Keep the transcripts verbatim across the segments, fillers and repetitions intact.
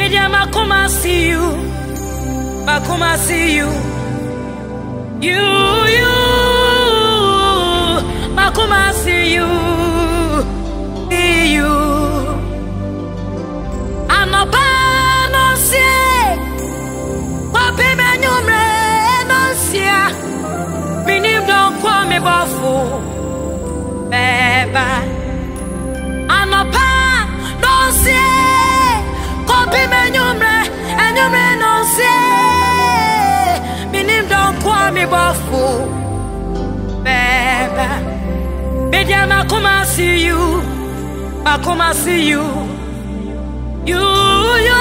Media Makoma see you, Makoma see you, you, you, Makoma see you, see you. I'm a panosia, Papi Manumre, Nosia, Minim don't call me Bafu, Beba. I'm a panosia. Papi Manumre, and you may not say, Minim don't call me Bafu, Beba. Media Makoma see you, Makoma see you, you, you,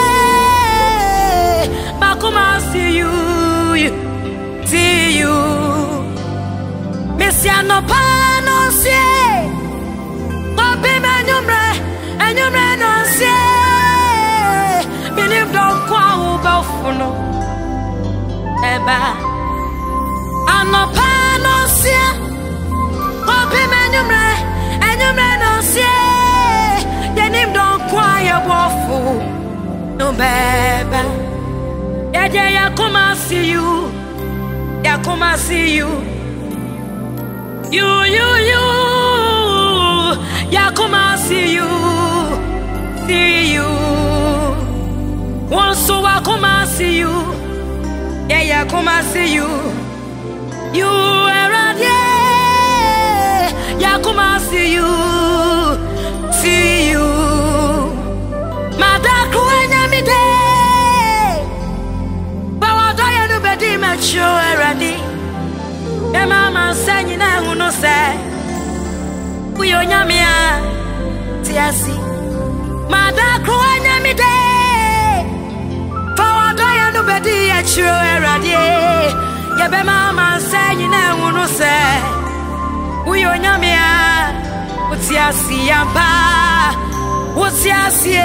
Makoma see you, see you. Messia no panosie, Papi Manumre, and you may not say. Minim don't call Bafuno, Eba. I'm no panosia, Papi Manumre, and you may not say. Minim don't call your Bafu, no Beba. Yeah, yeah, yeah, come and see you, yeah, come and see you, you, you, you, yeah, come and see you, see you. Once so I come and see you, yeah, yeah, come and see you. You are right, yeah, yeah, come and see you, see you. Mada kuenya mi de, bawa doya no bedi mature ready. Yeah, mama saying I uno say, we onya mi a tiasi. Mada kuenya mi de. Nobody at you, Radie. Yabe mama saying, I want to say, we on Yamia, what's ya see, Yampa, what's ya see,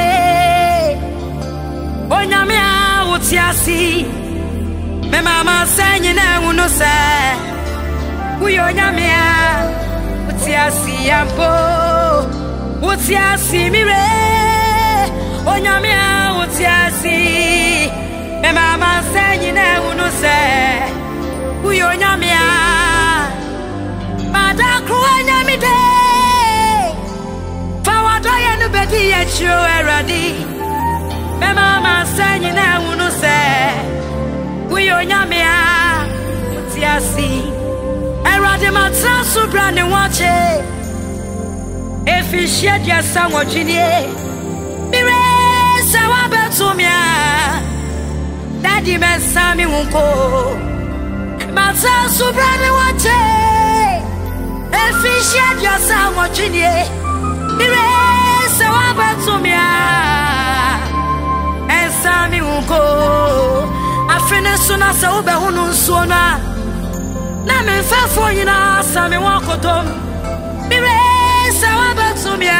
on Yamia, what's ya see, my mama saying, I want to say, we on Yamia, what's ya see, Yampo, what's ya see, Mire, on Yamia, what's ya see. Me mama saying I wanna say, we on Yamia, Mada Kruanya mi de, Forward I no bedi at you already. Me mama saying I wanna say, we on Yamia, what's ya see? I rather my so brand and watch it. If you shed your son or Ginny, be raised, I bet to me. Daddy man Sammy won't go. My son so brother watch it. If he shed your son watching ye, the race so about to me. And Sammy won't go. I finish soon as I open Hunun Sona. Namin fell for you now, Sammy won't go to the race so about to me.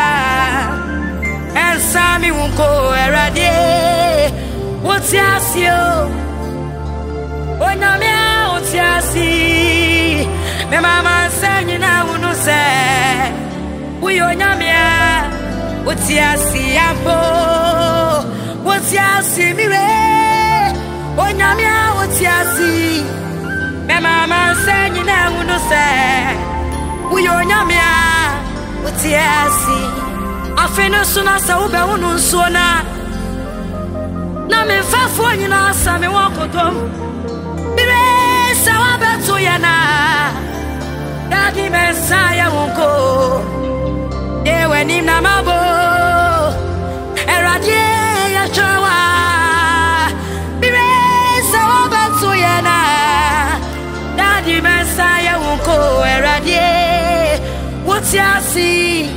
And Sammy won't go already. What's ya see? Oh, Namia, what's ya see? My mama saying, I wanna say, we on Namia, what's ya see? Ampo, what's ya see? Me, oh, Namia, what's ya see? My mama saying, I wanna say, we on Namia, what's ya see? I finish soon as I open Hunun Sona. Na me fa fo nyina asame wakotom bire sawa beto ya na dadi mensaya wonko ye weni na mabo eradie ya chawa bire sawa beto ya na dadi mensaya wonko eradie wotiasi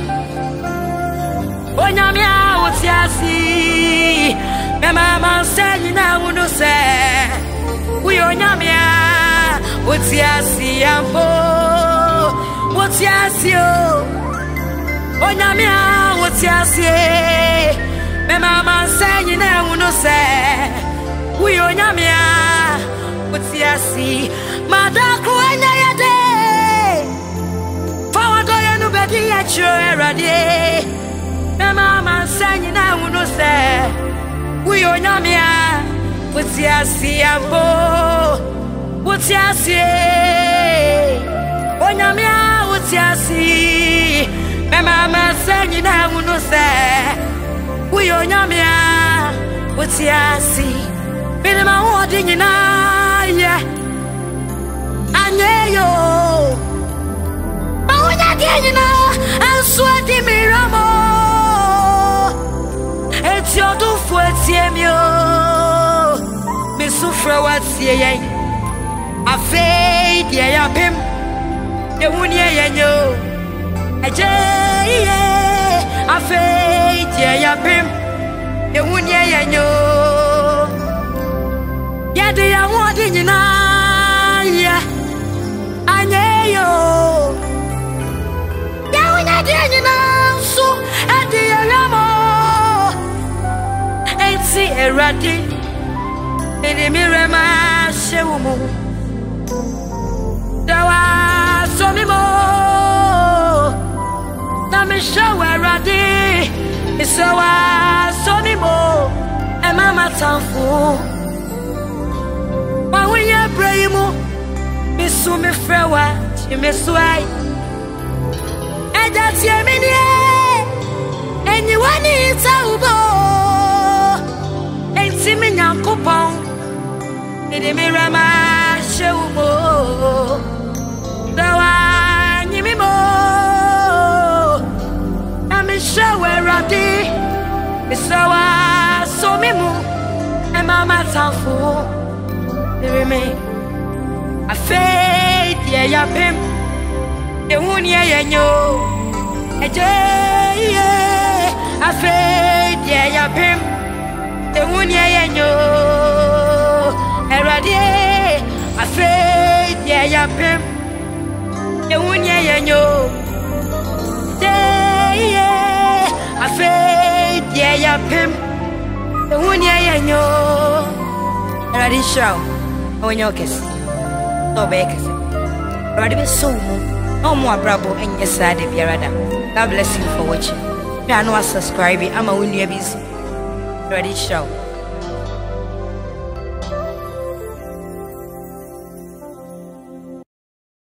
onyamia wotiasi. My mama saying I wanna say, we on Yamia, what's ya see, Ampo, what's ya see, on Yamia, what's ya see, my mama saying I wanna say, we on Yamia, what's ya see, Mada Kruanya Yade, Forward I nobody at your already, my mama saying I wanna say. Wotiasi ambo, wotiasi, onyamia wotiasi. Me mama senyi na unu se, uyo onyamia wotiasi. Bini ma wodi nyina ye, anyeyo. Ma wonya di nyina, answa di miramo. Eti odufu eti emio. Sufra what's ye, a fade ye up him, the one ye yo, a jay, a fade ye up him, the one ye yo, yet they are wanting in I, I know yo, now when I didn't know, so at the Ramo, ain't see a ratty. Ini mirema shewumu dawa somimo na mishawa radi isawa somimo e mama tanfu wa wiye braimu misu mi frewa chi miswai eja tie mi ni enyi wani taubo enti mi nyankopon. Ini mirama shewumo dawa nyimimo ami shawe radi isawa somimu e mama tanfu irime afei ye yapem e huni ye nyo eje ye afei ye yapem e huni ye nyo Erade, I fade, yeah, ya pim. You won't ya yo. Yeah, I fade, yeah, ya pim. You won't ya yo. Erade show. Oh, no kiss. No bakers. Erade be so no more bravo and yes, side if you're God bless you for watching. If you are not subscribing, I'm a winner busy. Erade show.